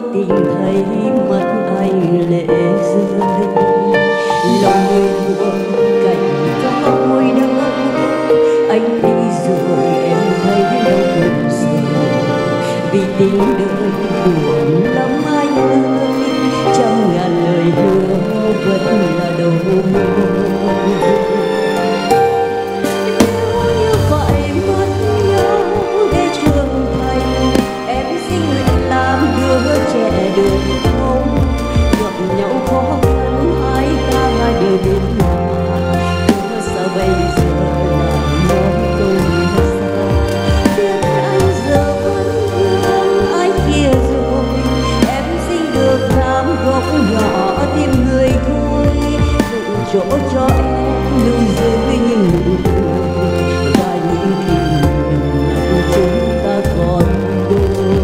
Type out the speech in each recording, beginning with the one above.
tình thấy mắt anh lệ rơi, lòng người buồn cảnh có môi đau. Anh đi rồi em thấy đau buồn rồi, vì tình đời buồn lắm anh ơi, trăm ngàn lời hứa vẫn là đầu môi. Chỗ cho em lưu giữ những nụ cười và những kỷ niệm chúng ta còn đôi.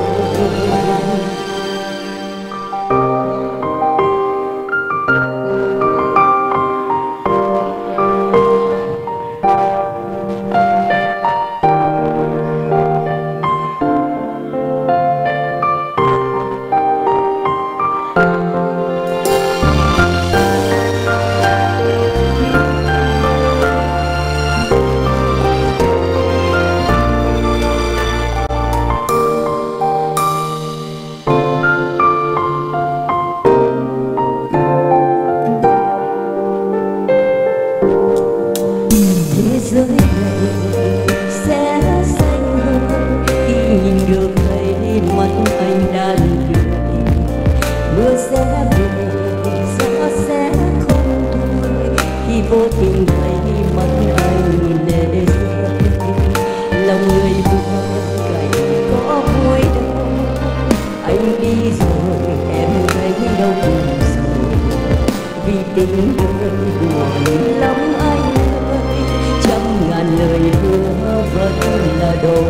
Thế giới này sẽ xanh hơn khi nhìn được thấy mắt anh đang cười. Mưa sẽ về, gió sẽ không thôi khi vô tình thấy mắt anh lệ rơi. Lòng người buồn cảnh có vui đâu, anh đi rồi em thấy đau buồn rồi, vì tình đời buồn lắm anh. Ngàn lời hứa vẫn là đầu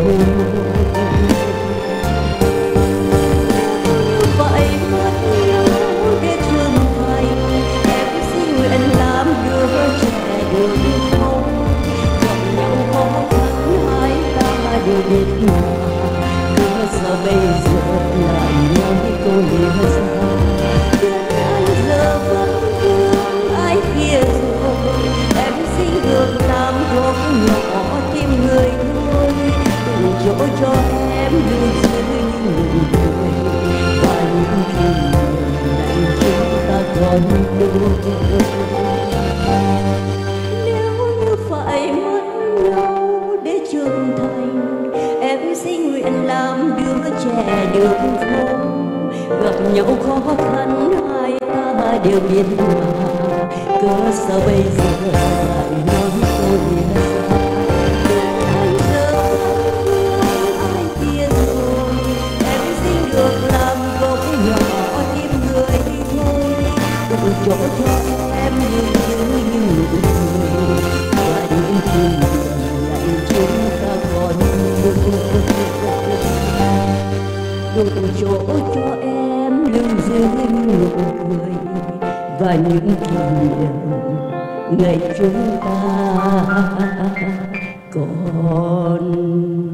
vậy mất nhau để trưởng thành. Em xin nguyện làm đứa trẻ được không, gặp nhau khó khăn hai ta đều biết mà, cớ sao bây giờ lại nói câu lìa xa. Anh giờ vẫn thương ai kia rồi, em xin được làm góc nhỏ tim người thôi, từng chỗ cho em lưu giữ những nụ cười và những kỷ niệm này chúng ta còn đôi. Nếu như phải mất nhau để trưởng thành, em xin nguyện làm đứa trẻ được không, gặp nhau khó khăn hai ta đều biết mà, cớ sao bây giờ lại nói tôi lìa xa. Anh giờ vẫn thương ai kia rồi, em xin được làm góc nhỏ tim người thôi, từng chỗ cho em lưu giữ những nụ cười và những kỷ niệm này chúng ta còn từng chỗ cho em lưu giữ những nụ cười và những kỷ niệm ngày chúng ta còn